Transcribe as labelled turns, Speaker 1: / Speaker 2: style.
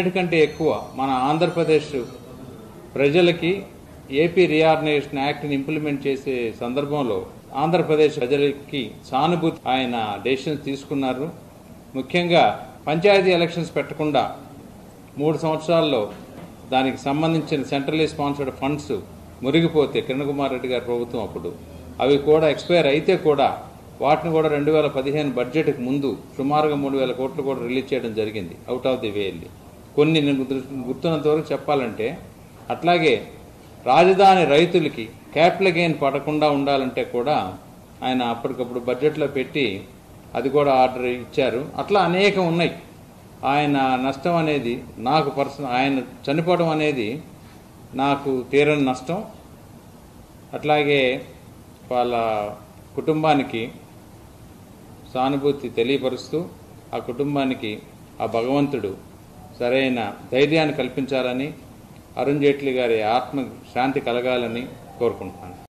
Speaker 1: అన్నిటికంటే ఎక్కువ మన ఆంధ్రప్రదేశ్ ప్రజలకి ఏపీ రీఆర్గనైజేషన్ యాక్ట్ని ఇంప్లిమెంట్ చేసే సందర్భంలో ఆంధ్రప్రదేశ్ ప్రజలకి సానుభూతి ఆయన డెసిషన్స్ తీసుకున్నారు. ముఖ్యంగా పంచాయతీ ఎలక్షన్స్ పెట్టకుండా 3 సంవత్సరాల్లో దానికి సంబంధించిన సెంట్రల్లీ స్పాన్సర్డ్ ఫండ్స్ మురిగిపోతే కిరణ్ కుమార్ రెడ్డి గారి ప్రభుత్వం అప్పుడు అవి కూడా ఎక్స్పైర్ అయితే కూడా వాటిని కూడా 2015 బడ్జెట్కి ముందు సుమారుగా 3,000 కోట్లు కూడా రిలీజ్ చేయడం జరిగింది అవుట్ ఆఫ్ ది వే వెళ్ళి. కొన్ని నేను గుర్తున్నంత వరకు చెప్పాలంటే అట్లాగే రాజధాని రైతులకి క్యాపిటల్ గెయిన్ పడకుండా ఉండాలంటే కూడా ఆయన అప్పటికప్పుడు బడ్జెట్లో పెట్టి అది కూడా ఆర్డర్ ఇచ్చారు. అట్లా అనేకం ఉన్నాయి. ఆయన నష్టం అనేది నాకు ఆయన చనిపోవడం అనేది నాకు తీరని నష్టం. అట్లాగే వాళ్ళ కుటుంబానికి సానుభూతి తెలియపరుస్తూ ఆ కుటుంబానికి ఆ భగవంతుడు సరైన ధైర్యాన్ని కల్పించాలని, అరుణ్ జైట్లీ గారి ఆత్మ శాంతి కలగాలని కోరుకుంటున్నాను.